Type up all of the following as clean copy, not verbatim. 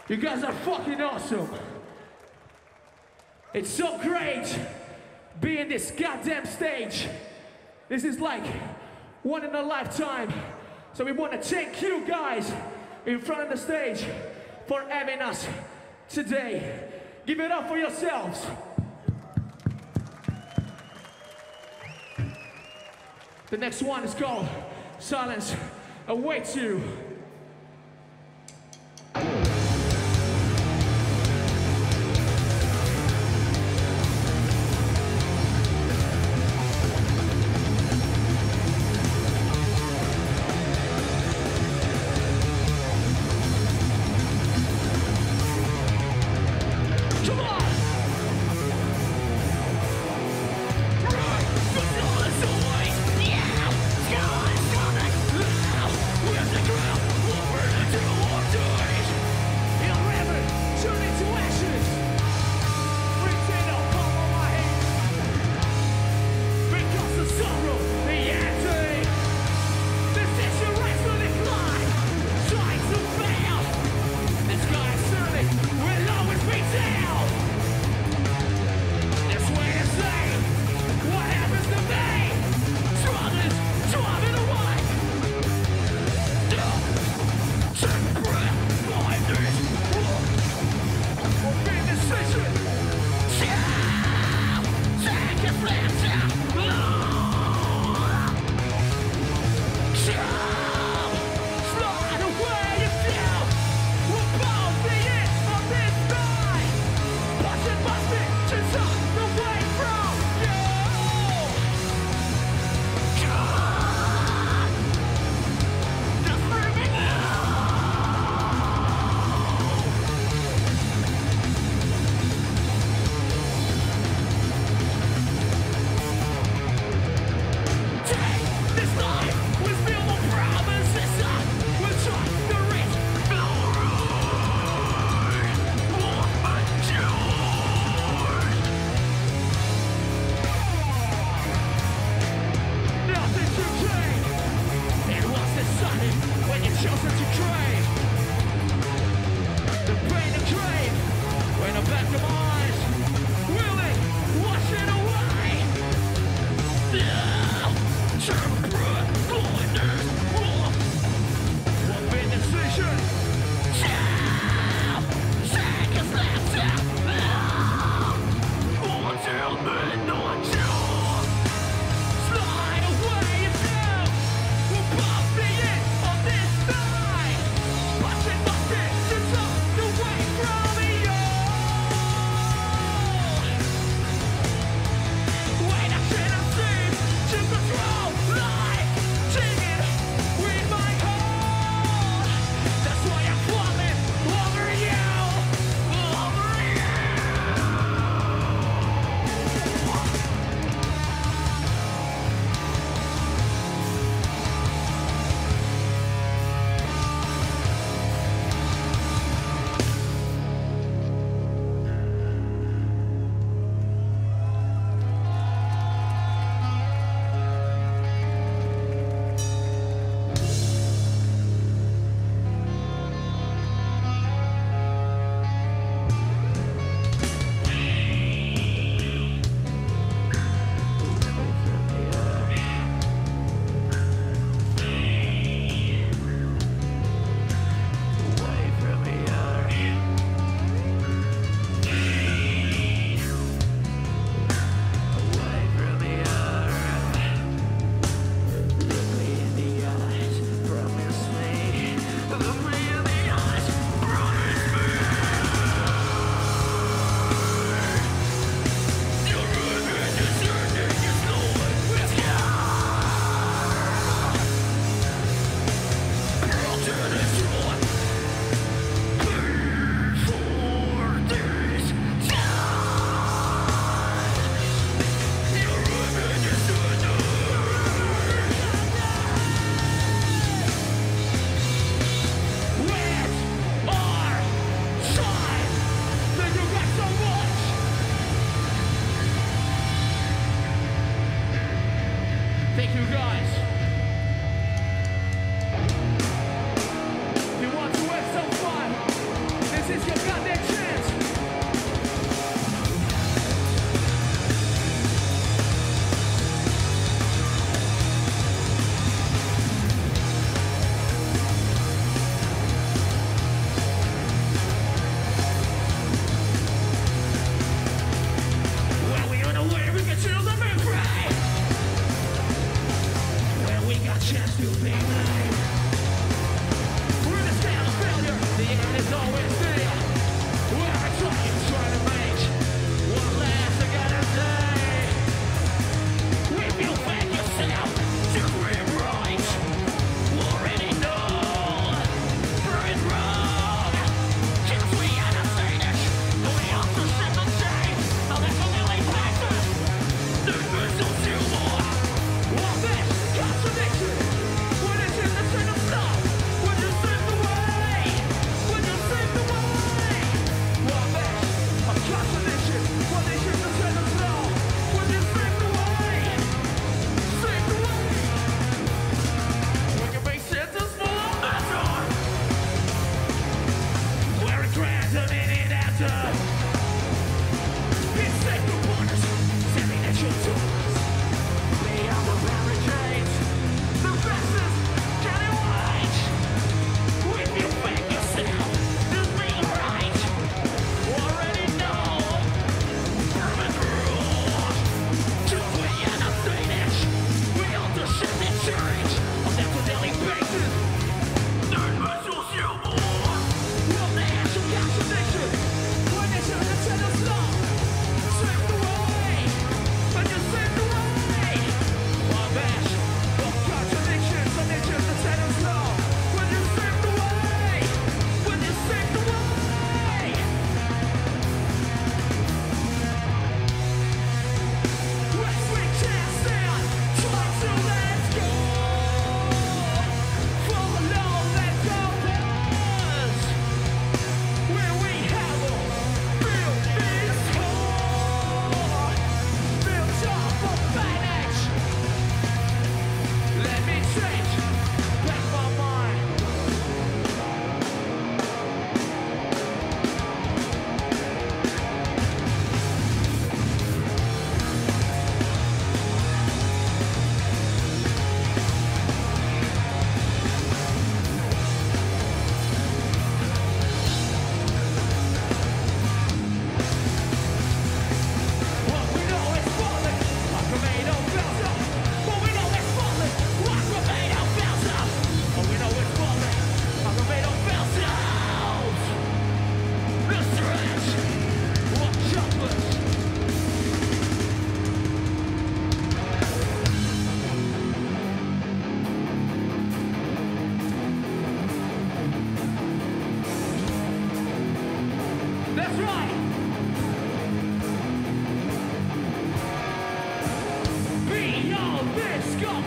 You guys are fucking awesome. It's so great being this goddamn stage. This is like one in a lifetime. So we want to thank you guys in front of the stage for having us today. Give it up for yourselves. The next one is called Silence Awaits You. This is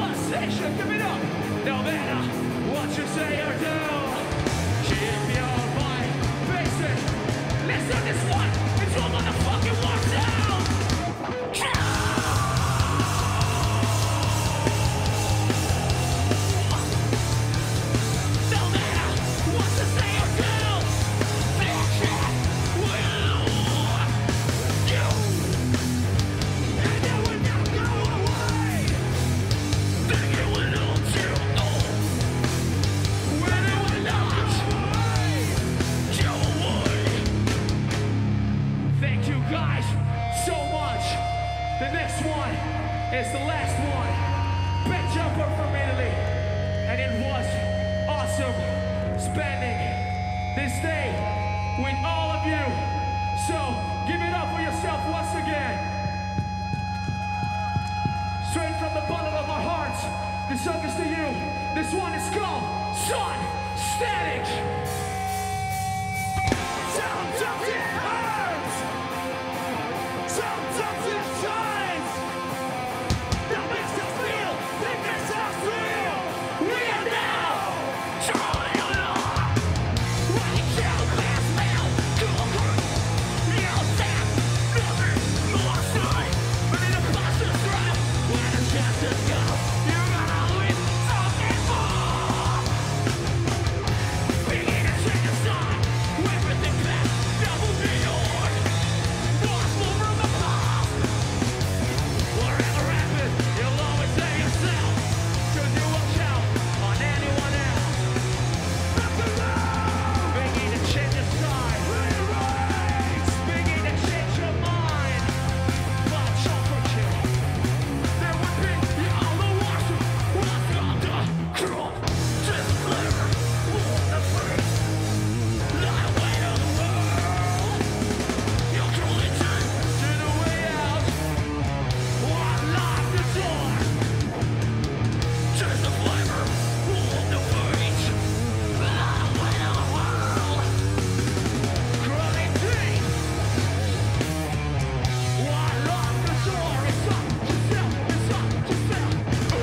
one station, give it up. No matter what you say or do, keep your mind basic. Listen to this one, it's all motherfucking war sound. No matter what you say or do, this shit will you. And it will not go away. Think it will not you know. When it will not go away. Thank you guys so much. The next one is the last one. Backjumper from Italy. And it was awesome spending this day with all of you. So give it up for yourself once again. Straight from the bottom of our hearts, this song is to you. This one is called Sun Static. Sometimes it hurts. Sometimes it shines. That makes us feel, that makes us real. We are now joining along. Right down past mail to a group. You'll stand nothing more straight. But in a positive drive, when the chances go, you're gonna win something more. Begin to change the side. Everything back, double the order. Watchful from the past. Whatever happens, you'll always say yourself. Cause you won't count on anyone else. Begin to change your side. Begin to change your mind. Watch out for you. There would be the other washer. What's on the crop? Just flavor. On the free. Light away to the world. You're crawling to the way out. One lock the door. Just the flavor. On the reach. Light away to the world. Crawling deep. One lock the door. It's up to self. It's up to self.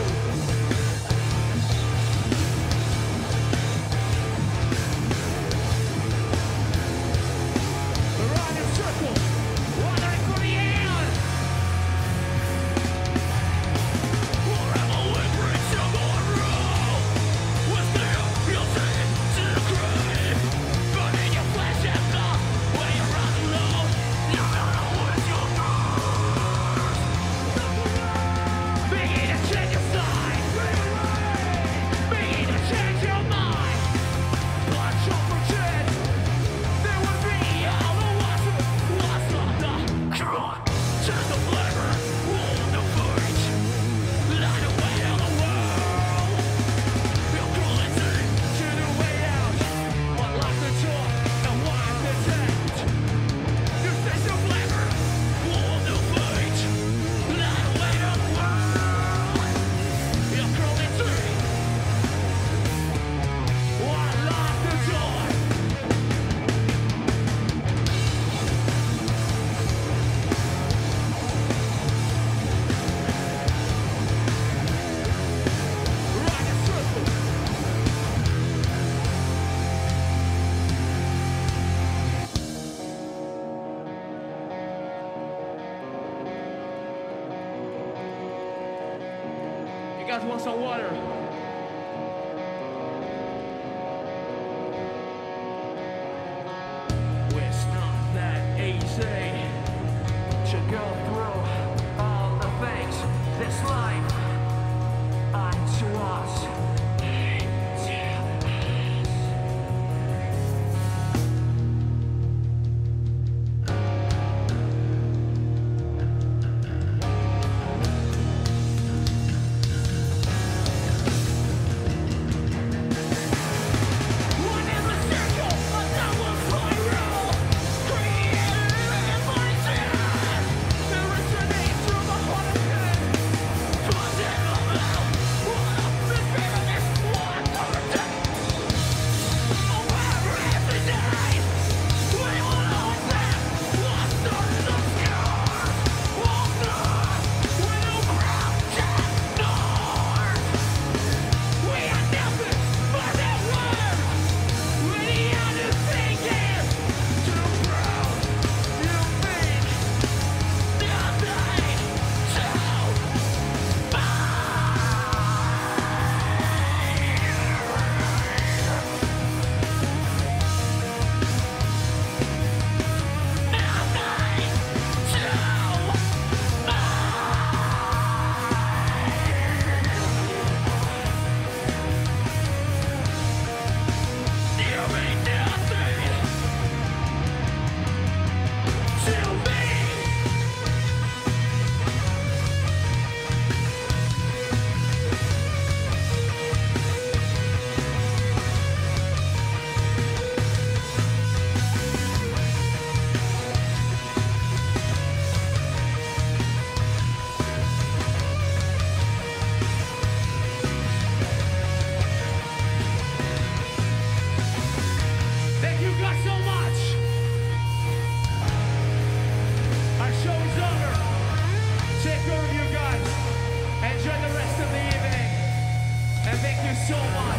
Run in circles, wandering for the end. Forever we bring tomorrow. With them, you'll take it to the grave. Burning your flesh and blood when you're running low. You're gonna lose your nerves. Begin to change your side. Begin to change your mind. Watch out for dead. There will be all the washer. What's on the crop? Just the flavor. On the verge. Light away on the world. You're crawling deep to the way out. Unlock the door and wipe the tent. You taste the flavor. On the verge. Light away on the world. You're crawling deep. Unlock the door. Run in circles. You guys want some water? It's not that easy to go through all the things this life unto us. so much.